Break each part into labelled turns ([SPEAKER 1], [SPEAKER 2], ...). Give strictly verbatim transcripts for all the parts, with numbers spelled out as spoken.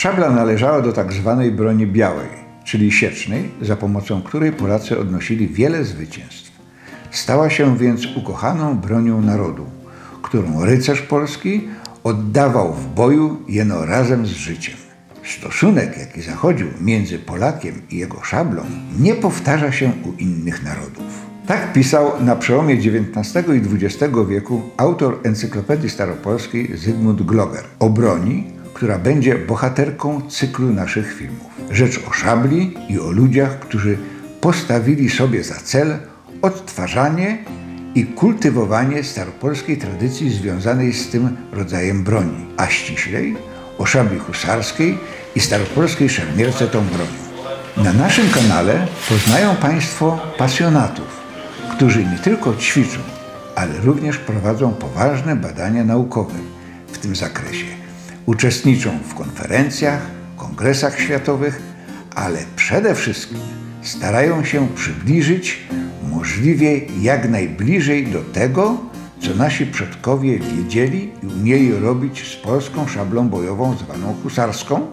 [SPEAKER 1] Szabla należała do tak zwanej broni białej, czyli siecznej, za pomocą której Polacy odnosili wiele zwycięstw. Stała się więc ukochaną bronią narodu, którą rycerz polski oddawał w boju jeno razem z życiem. Stosunek, jaki zachodził między Polakiem i jego szablą, nie powtarza się u innych narodów. Tak pisał na przełomie dziewiętnastego i dwudziestego wieku autor Encyklopedii Staropolskiej Zygmunt Gloger o broni, która będzie bohaterką cyklu naszych filmów. Rzecz o szabli i o ludziach, którzy postawili sobie za cel odtwarzanie i kultywowanie staropolskiej tradycji związanej z tym rodzajem broni, a ściślej o szabli husarskiej i staropolskiej szermierce tą bronią. Na naszym kanale poznają Państwo pasjonatów, którzy nie tylko ćwiczą, ale również prowadzą poważne badania naukowe w tym zakresie. Uczestniczą w konferencjach, kongresach światowych, ale przede wszystkim starają się przybliżyć możliwie jak najbliżej do tego, co nasi przodkowie wiedzieli i umieli robić z polską szablą bojową zwaną husarską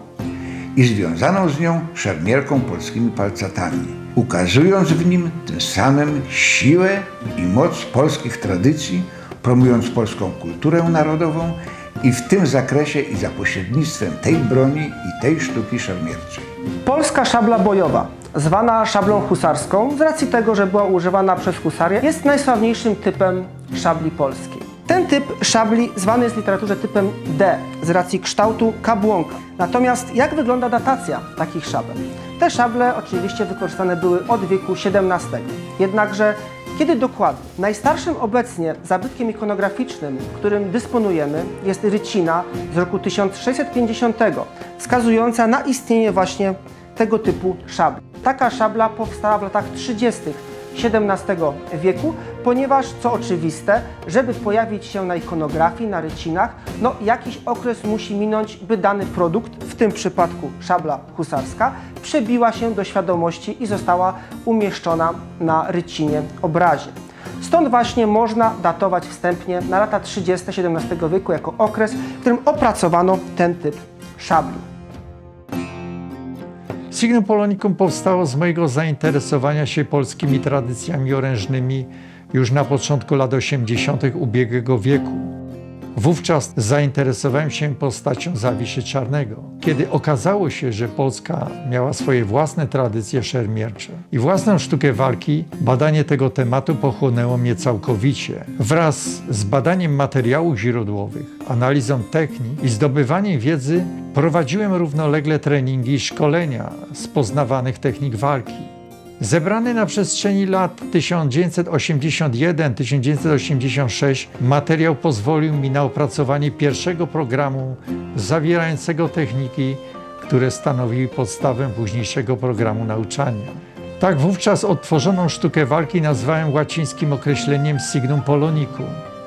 [SPEAKER 1] i związaną z nią szermierką polskimi palcatami, ukazując w nim tym samym siłę i moc polskich tradycji, promując polską kulturę narodową i w tym zakresie i za pośrednictwem tej broni i tej sztuki szermierczej.
[SPEAKER 2] Polska szabla bojowa, zwana szablą husarską z racji tego, że była używana przez husarię, jest najsławniejszym typem szabli polskiej. Ten typ szabli zwany jest w literaturze typem D z racji kształtu kabłonka. Natomiast jak wygląda datacja takich szabel? Te szable oczywiście wykorzystane były od wieku siedemnastego. Jednakże kiedy dokładnie? Najstarszym obecnie zabytkiem ikonograficznym, którym dysponujemy, jest rycina z roku tysiąc sześćset pięćdziesiątego, wskazująca na istnienie właśnie tego typu szabli. Taka szabla powstała w latach trzydziestych siedemnastego wieku, ponieważ, co oczywiste, żeby pojawić się na ikonografii, na rycinach, no jakiś okres musi minąć, by dany produkt, w tym przypadku szabla husarska, przebiła się do świadomości i została umieszczona na rycinie obrazie. Stąd właśnie można datować wstępnie na lata trzydzieste siedemnastego wieku jako okres, w którym opracowano ten typ szabli.
[SPEAKER 3] Signum Polonicum powstało z mojego zainteresowania się polskimi tradycjami orężnymi już na początku lat osiemdziesiątych ubiegłego wieku. Wówczas zainteresowałem się postacią Zawiszy Czarnego, kiedy okazało się, że Polska miała swoje własne tradycje szermiercze i własną sztukę walki. Badanie tego tematu pochłonęło mnie całkowicie. Wraz z badaniem materiałów źródłowych, analizą technik i zdobywaniem wiedzy prowadziłem równolegle treningi i szkolenia z poznawanych technik walki. Zebrany na przestrzeni lat tysiąc dziewięćset osiemdziesiąt jeden do tysiąc dziewięćset osiemdziesiąt sześć materiał pozwolił mi na opracowanie pierwszego programu zawierającego techniki, które stanowiły podstawę późniejszego programu nauczania. Tak wówczas odtworzoną sztukę walki nazwałem łacińskim określeniem Signum Polonicum,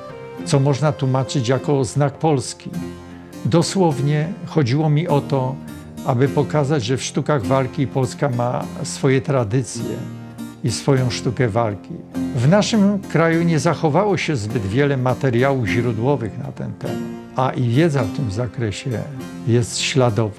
[SPEAKER 3] co można tłumaczyć jako znak Polski. Dosłownie chodziło mi o to, aby pokazać, że w sztukach walki Polska ma swoje tradycje i swoją sztukę walki. W naszym kraju nie zachowało się zbyt wiele materiałów źródłowych na ten temat, a i wiedza w tym zakresie jest śladowa.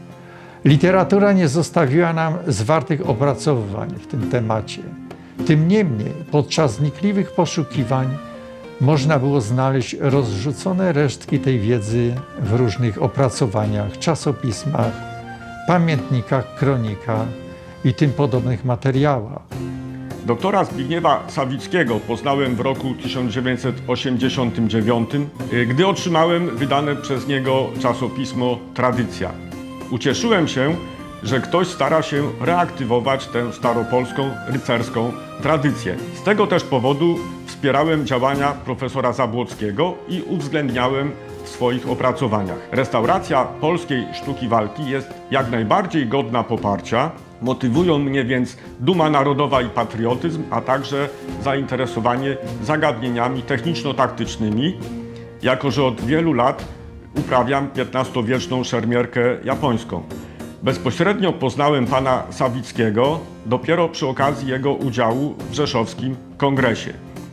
[SPEAKER 3] Literatura nie zostawiła nam zwartych opracowywań w tym temacie. Tym niemniej podczas wnikliwych poszukiwań można było znaleźć rozrzucone resztki tej wiedzy w różnych opracowaniach, czasopismach, pamiętnikach, kronikach i tym podobnych materiałach.
[SPEAKER 4] Doktora Zbigniewa Sawickiego poznałem w roku tysiąc dziewięćset osiemdziesiątym dziewiątym, gdy otrzymałem wydane przez niego czasopismo Tradycja. Ucieszyłem się, że ktoś stara się reaktywować tę staropolską, rycerską tradycję. Z tego też powodu wspierałem działania profesora Zabłockiego i uwzględniałem w swoich opracowaniach. Restauracja polskiej sztuki walki jest jak najbardziej godna poparcia. Motywują mnie więc duma narodowa i patriotyzm, a także zainteresowanie zagadnieniami techniczno-taktycznymi, jako że od wielu lat uprawiam piętnastowieczną szermierkę japońską. Bezpośrednio poznałem pana Sawickiego dopiero przy okazji jego udziału w Rzeszowskim Kongresie.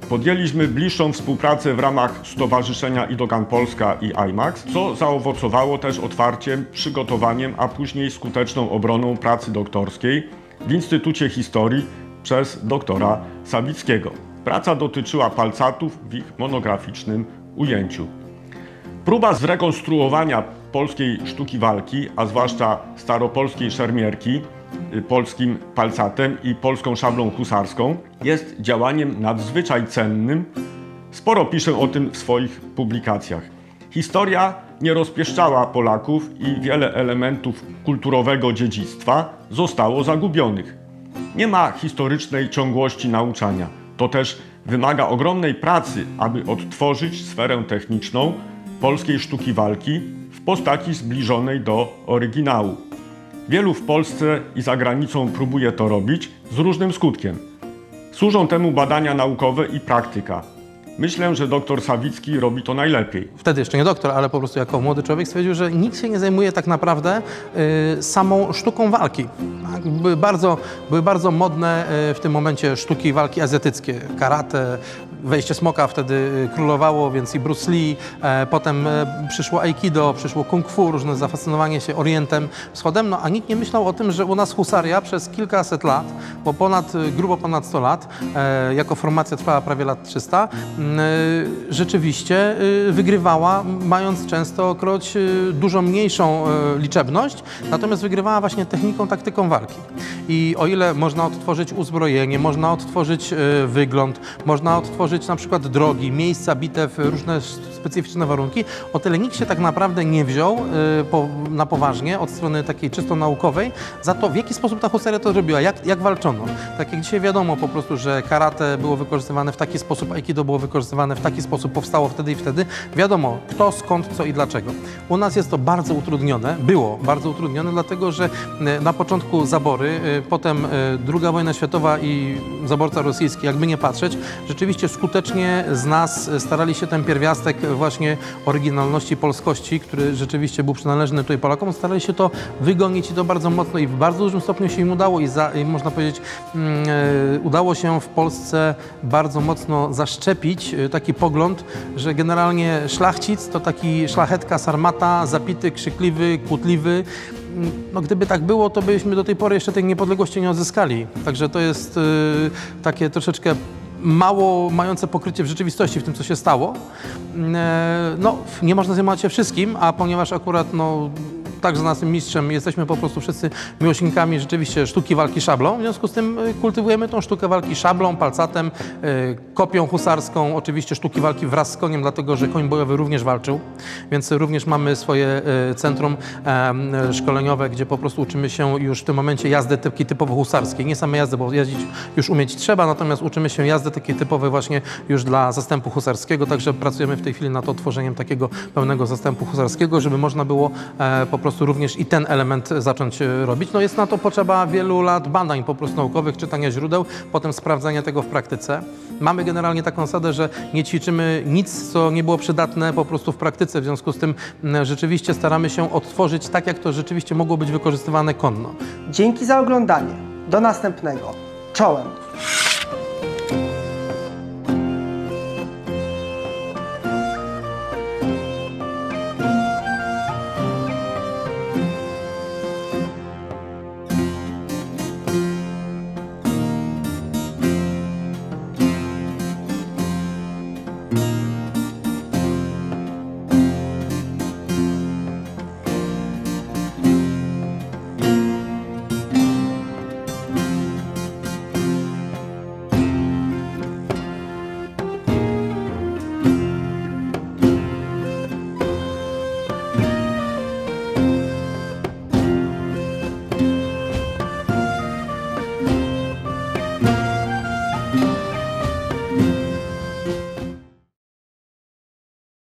[SPEAKER 4] Podjęliśmy bliższą współpracę w ramach Stowarzyszenia Idogan Polska i IMAX, co zaowocowało też otwarciem, przygotowaniem, a później skuteczną obroną pracy doktorskiej w Instytucie Historii przez doktora Sawickiego. Praca dotyczyła palcatów w ich monograficznym ujęciu. Próba zrekonstruowania polskiej sztuki walki, a zwłaszcza staropolskiej szermierki, polskim palcatem i polską szablą husarską, jest działaniem nadzwyczaj cennym. Sporo piszę o tym w swoich publikacjach. Historia nie rozpieszczała Polaków i wiele elementów kulturowego dziedzictwa zostało zagubionych. Nie ma historycznej ciągłości nauczania. To też wymaga ogromnej pracy, aby odtworzyć sferę techniczną polskiej sztuki walki w postaci zbliżonej do oryginału. Wielu w Polsce i za granicą próbuje to robić z różnym skutkiem. Służą temu badania naukowe i praktyka. Myślę, że doktor Sawicki robi to najlepiej.
[SPEAKER 5] Wtedy jeszcze nie doktor, ale po prostu jako młody człowiek stwierdził, że nikt się nie zajmuje tak naprawdę y, samą sztuką walki. Tak? Były, bardzo, były bardzo modne y, w tym momencie sztuki walki azjatyckie, karate, wejście smoka wtedy królowało, więc i Bruce Lee, e, potem e, przyszło aikido, przyszło kung fu, różne zafascynowanie się Orientem, Wschodem, no a nikt nie myślał o tym, że u nas husaria przez kilkaset lat, bo ponad, grubo ponad sto lat, e, jako formacja trwała prawie lat trzysta, e, rzeczywiście e, wygrywała, mając częstokroć e, dużo mniejszą e, liczebność, natomiast wygrywała właśnie techniką, taktyką walki. I o ile można odtworzyć uzbrojenie, można odtworzyć e, wygląd, można odtworzyć na przykład drogi, miejsca, bitew, różne specyficzne warunki, o tyle nikt się tak naprawdę nie wziął y, po, na poważnie od strony takiej czysto naukowej za to, w jaki sposób ta husaria to robiła, jak, jak walczono. Tak jak dzisiaj wiadomo po prostu, że karate było wykorzystywane w taki sposób, aikido było wykorzystywane w taki sposób, powstało wtedy i wtedy. Wiadomo kto, skąd, co i dlaczego. U nas jest to bardzo utrudnione, było bardzo utrudnione, dlatego że y, na początku zabory, y, potem y, druga wojna światowa i zaborca rosyjski, jakby nie patrzeć, rzeczywiście skutecznie z nas starali się ten pierwiastek właśnie oryginalności, polskości, który rzeczywiście był przynależny tutaj Polakom, starali się to wygonić i to bardzo mocno i w bardzo dużym stopniu się im udało i, za, i można powiedzieć yy, udało się w Polsce bardzo mocno zaszczepić taki pogląd, że generalnie szlachcic to taki szlachetka, sarmata, zapity, krzykliwy, kłótliwy. No, gdyby tak było, to byśmy do tej pory jeszcze tej niepodległości nie odzyskali. Także to jest yy, takie troszeczkę mało mające pokrycie w rzeczywistości w tym, co się stało. No, nie można zajmować się wszystkim, a ponieważ akurat no, także z naszym mistrzem jesteśmy po prostu wszyscy miłośnikami rzeczywiście sztuki walki szablą, w związku z tym kultywujemy tą sztukę walki szablą, palcatem, kopią husarską, oczywiście sztuki walki wraz z koniem, dlatego że koń bojowy również walczył, więc również mamy swoje centrum szkoleniowe, gdzie po prostu uczymy się już w tym momencie jazdy takiej typowo husarskiej, nie same jazdy, bo jeździć już umieć trzeba, natomiast uczymy się jazdy takiej typowej właśnie już dla zastępu husarskiego, także pracujemy w tej chwili nad tworzeniem takiego pełnego zastępu husarskiego, żeby można było po prostu również i ten element zacząć robić. No jest na to potrzeba wielu lat badań po prostu naukowych, czytania źródeł, potem sprawdzania tego w praktyce. Mamy generalnie taką zasadę, że nie ćwiczymy nic, co nie było przydatne po prostu w praktyce, w związku z tym rzeczywiście staramy się odtworzyć tak, jak to rzeczywiście mogło być wykorzystywane konno.
[SPEAKER 2] Dzięki za oglądanie. Do następnego. Czołem!